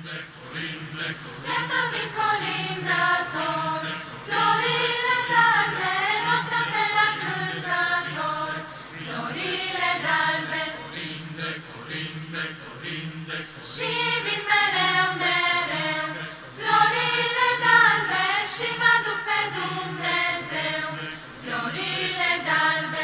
Iată vin colindator, florile d'albe, noaptea pe la cântător. Florile d'albe, și vin mereu, mereu. Florile d'albe, și mă aduc pe Dumnezeu. Florile d'albe,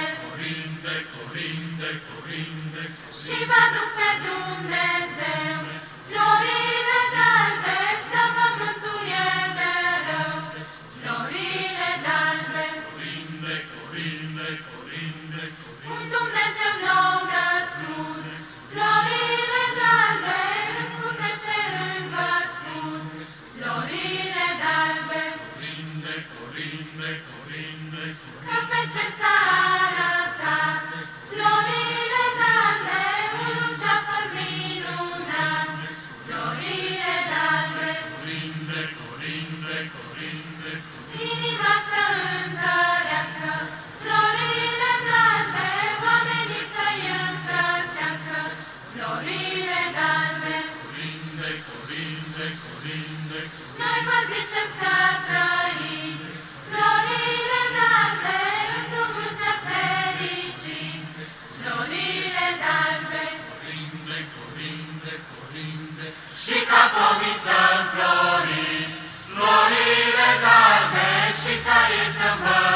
și mă aduc pe Dumnezeu. Florile d'albe, să vă mântuie de rău. Florile d'albe, un Dumnezeu nou născut. Florile d'albe, în scutece în văscut. Florile d'albe, că pe cer s-a arătat. Florile d'albe, un luceafăr minunat. Florile d'albe, inima să întărească. Florile d'albe, oamenii să-i înfrățească. Florile d'albe, noi vă zicem să trăiți. Florile d'albe, într-o mulți ani fericiți. Florile d'albe, și ca pomii să înfloriți. Florile d'albe, și ca ei să vă